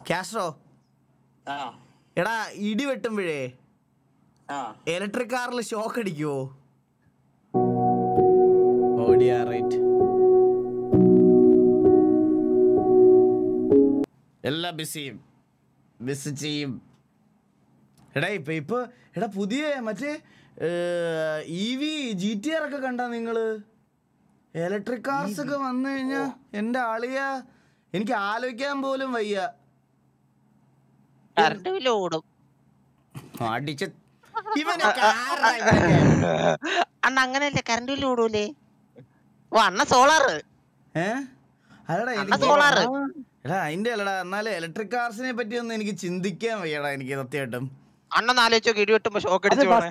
Castro എടാ ഇടി വെട്ടുമ്പോഴേ electric കാറിൽ ഷോക്ക് അടിക്കുവോ? എല്ലാം ബിസി ചെയ്യും. എടാ ഇപ്പൊ എടാ പുതിയ മറ്റേ EV GTR ഒക്കെ കണ്ടാ നിങ്ങള്? ഇലക്ട്രിക് കാർസ് ഒക്കെ വന്നു കഴിഞ്ഞാ എന്റെ ആളിയ എനിക്ക് ആലോചിക്കാൻ പോലും വയ്യ. അണ്ണ അങ്ങനെയല്ലേ, കറണ്ട് ബില്ല് ഓടൂലേ? ഓ അണ്ണ സോളാറ്. എടാ അതിന്റെ അല്ലടാ, എന്നാലും ഇലക്ട്രിക് കാർസിനെ പറ്റി ഒന്നും എനിക്ക് ചിന്തിക്കാൻ വയ്യടാ എനിക്ക് സത്യമായിട്ടും. അണ്ണൻ ആലോചിച്ചോ, ഇടിവെട്ടുമ്പോ ഷോക്ക്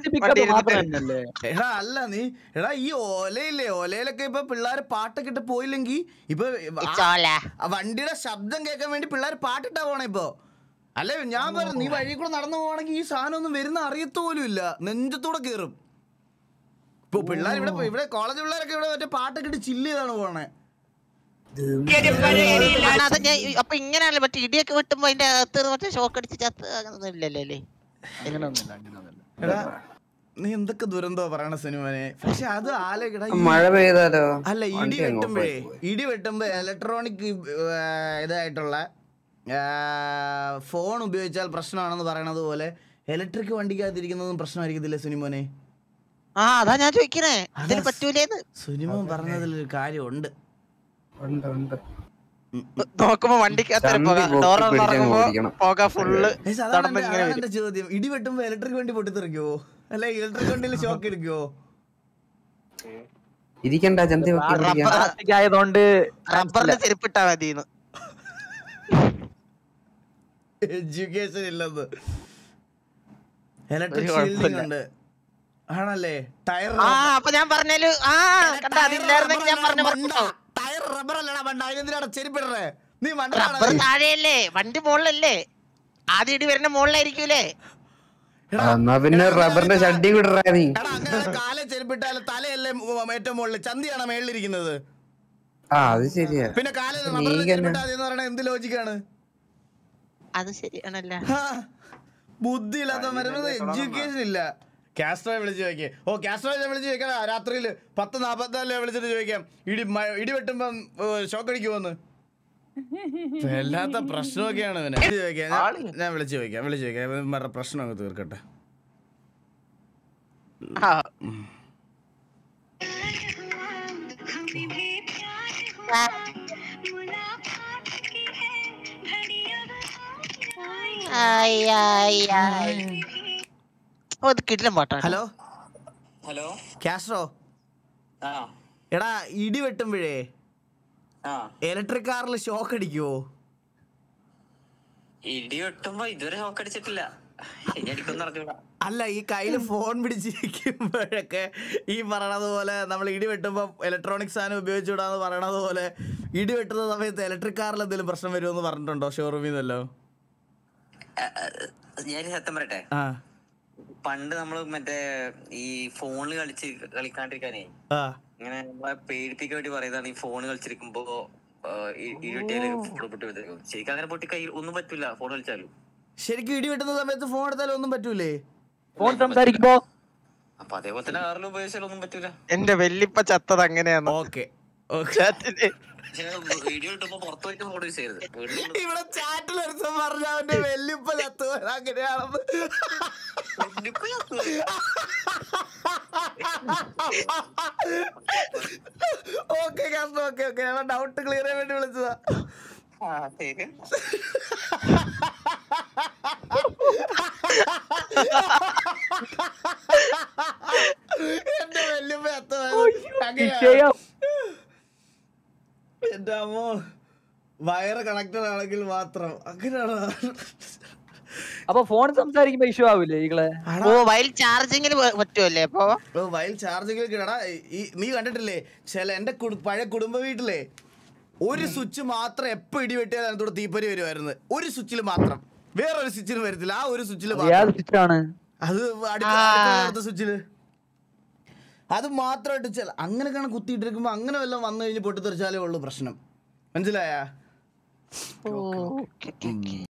എടാ അല്ല നീ എടാ ഈ ഓലയിലൊക്കെ ഇപ്പൊ പിള്ളേര് പാട്ടൊക്കെ ഇട്ട് പോയില്ലെങ്കി ഇപ്പൊ വണ്ടിയുടെ ശബ്ദം കേൾക്കാൻ വേണ്ടി പിള്ളേർ പാട്ടിട്ടാ പോണേ ഇപ്പൊ. അല്ലെ ഞാൻ പറഞ്ഞു, നീ വഴി കൂടെ നടന്നു പോവാണെങ്കിൽ ഈ സാധനം ഒന്നും വരുന്ന അറിയത്തോലും ഇല്ല, നെഞ്ചത്തൂടെ കേറും. ഇപ്പൊ പിള്ളേർ ഇവിടെ കോളേജ് പിള്ളേരൊക്കെ ഇവിടെ മറ്റേ പാട്ടൊക്കെ ഇട്ട് ചില്ല് ചെയ്താണ് പോണേ. അപ്പൊ ഇങ്ങനെയാണല്ലോ മറ്റേ ഇടിയൊക്കെ വെട്ടുമ്പോ അതിന്റെ അകത്ത് മറ്റേ ഷോക്ക് അടിച്ച് ചത്ത് അങ്ങനൊന്നും ഇല്ലല്ലേ? എടാ നീ എന്തൊക്കെ ദുരന്തോ പറയണ സിനിമനെ. പക്ഷെ അത് മഴ പെയ്താലോ? അല്ല ഇടി വെട്ടുമ്പോ ഇലക്ട്രോണിക് ഇതായിട്ടുള്ള ഫോൺ ഉപയോഗിച്ചാൽ പ്രശ്നമാണെന്ന് പറയണത് പോലെ ഇലക്ട്രിക് വണ്ടിക്കകത്തിരിക്കുന്നതും പ്രശ്നമായിരിക്കത്തില്ലേ സുനിമോനെ? അതാ ഞാൻ ചോദിക്കണേ, പറ്റൂലേന്ന്. സുനിമോൻ പറഞ്ഞതിലൊരു കാര്യമുണ്ട്. നോക്കുമ്പോ വണ്ടിക്കകത്ത് ചോദ്യം, ഇടി വെട്ടുമ്പോ ഇലക്ട്രിക് വണ്ടി പൊട്ടിത്തെറിക്കുവോ? അല്ലെ ഇലക്ട്രിക് വണ്ടിയിൽ ഷോക്ക് എടുക്കുവോ? ആയതുകൊണ്ട് റബ്ബറിന്റെ ചെരുപ്പിട്ടാ മതിന്ന്. എഡ്യൂക്കേഷൻ ഇല്ലെന്ന്. ഇലക്ട്രിക് ഷീൽഡിംഗ് ഉണ്ട് ആണല്ലേ? ടയർ അപ്പൊ ഞാൻ പറഞ്ഞാല് ടയർ റബ്ബർ അല്ലടാ മണ്ട, അതിനെന്തിനാണ് ചെരുപ്പിടേ? നീ താഴെയല്ലേ, വണ്ടി മുകളിലല്ലേ? ആദ്യം ഇടി വരുന്ന മുകളിലായിരിക്കൂലേ? പിന്നെ റബ്ബറിന്റെ ഷഡ്ഡി വിടറാ നീ. കാല ചെരുപ്പിട്ടാല് തലയല്ലേ ഏറ്റവും മുകളിൽ, ചന്തിയാണോ മേളിലിരിക്കുന്നത്? അത് ശരിയാ. പിന്നെ കാല റബ്ബറിന്റെ ചെരുപ്പിട്ടാന്ന് പറയണ എന്ത് ലോജിക്കാണ്? അത് ശരിയാണല്ലോ. ബുദ്ധിയില്ലാത്ത വരുന്നത് എഡ്യൂക്കേഷൻ ഇല്ല. കാസ്ട്രോയെ വിളിച്ച് ചോദിക്കേ. കാസ്ട്രോയെ വിളിച്ച് ചോദിക്കാം, രാത്രിയിൽ 10:44 വിളിച്ചിട്ട് ചോദിക്കാം ഇടി വെട്ടുമ്പം ഷോക്ക് അടിക്കുമോന്ന്. വല്ലാത്ത പ്രശ്നമൊക്കെയാണ് ഇവനെ. ഞാൻ വിളിച്ചു ചോദിക്കാം പ്രശ്നം അങ്ങ് തീർക്കട്ടെ. ഹലോ കാസ്ട്രോ, എടാ ഇടി വെട്ടുമ്പോഴേ ഇലക്ട്രിക് കാറിൽ ഷോക്ക് അടിക്കുവോ? ഇടി വെട്ടുമ്പോ ഇതുവരെ ഷോക്ക് അടിച്ചിട്ടില്ല. അല്ല ഈ കയ്യില് ഫോൺ പിടിച്ചിരിക്കുമ്പോഴൊക്കെ ഈ പറയണത് പോലെ നമ്മൾ ഇടി വെട്ടുമ്പോ ഇലക്ട്രോണിക് സാധനം ഉപയോഗിച്ചുകൂടാന്ന് പറയണത് പോലെ ഇടി വെട്ടുന്ന സമയത്ത് ഇലക്ട്രിക് കാറിൽ എന്തെങ്കിലും പ്രശ്നം വരുമെന്ന് പറഞ്ഞിട്ടുണ്ടോ ഷോറൂമിൽ നിന്നല്ലോ? ഞാൻ സത്യം പറയട്ടെ, പണ്ട് നമ്മള് മറ്റേ ഈ ഫോണിൽ കളിക്കാണ്ടിരിക്കാനേ ഇങ്ങനെ നമ്മളെ പേടിപ്പിക്കാൻ വേണ്ടി പറയുന്നതാണ്. ഈ ഫോണ് കളിച്ചിരിക്കുമ്പോ ഇരുട്ടിയാല് ഫോൺ പൊട്ടി വരും. ശരിക്കും അങ്ങനെ പൊട്ടി കൈ ഒന്നും പറ്റൂല ഫോൺ കളിച്ചാലും. ശരിക്കും ഇടി വെട്ടുന്ന സമയത്ത് ഫോൺ എടുത്താലും ഒന്നും പറ്റൂലേ? ഫോൺ സംസാരിക്കുമ്പോ അപ്പൊ അതേപോലെ തന്നെ കാറിൽ ഉപയോഗിച്ചാലും ഒന്നും പറ്റൂല. എന്റെ വെല്ലിപ്പ ചത്തത് അങ്ങനെയാണ്. വീഡിയോ കിട്ടുമ്പോ പുറത്തു പോയിട്ട് ഫോൺ യൂസ് ചെയ്യരുത്. ഇവിടെ ചാറ്റിൽ ഒരുത്തം പറഞ്ഞ അവന്റെ വെല്ലിപ്പ ചത്തു അങ്ങനെയാണെന്ന്. ഓക്കെ ഞാൻ ഡൗട്ട് ക്ലിയർ ചെയ്യാൻ വേണ്ടി വിളിച്ചതാ. എന്റെ വെല്ലുമ്പ എന്റെ അമ്മോ, വയറ് കണക്റ്റഡ് ആണെങ്കിൽ മാത്രം അങ്ങനെയാണ്. അപ്പൊ ഫോൺ സംസാരിക്കുമ്പോ ഇഷ്യൂ ആവില്ലേ ഈകളെ? വയൽ ചാർജിങ്ങിന് പറ്റുമല്ലേ? അപ്പൊ വയൽ ചാർജിങ്ങിൽ കിടടാ. നീ കണ്ടിട്ടില്ലേ ചില എന്റെ പഴയ കുടുംബ വീട്ടിലെ ഒരു സ്വിച്ച് മാത്രം എപ്പോ ഇടി വെട്ടിയാൽ അതിനോട് തീപ്പരി വരുമായിരുന്നു. ഒരു സ്വിച്ചിൽ മാത്രം, വേറൊരു സ്വിച്ചിൽ വരത്തില്ല. ആ ഒരു സ്വിച്ചിൽ അത് അടുത്ത സ്വിച്ചില് അത് മാത്രമായിട്ട് അങ്ങനെയൊക്കെയാണ് കുത്തിയിട്ടിരിക്കുമ്പോ അങ്ങനെ വല്ലതും വന്നു കഴിഞ്ഞ് പൊട്ടിത്തെറിച്ചാലേ ഉള്ളു പ്രശ്നം. മനസ്സിലായ?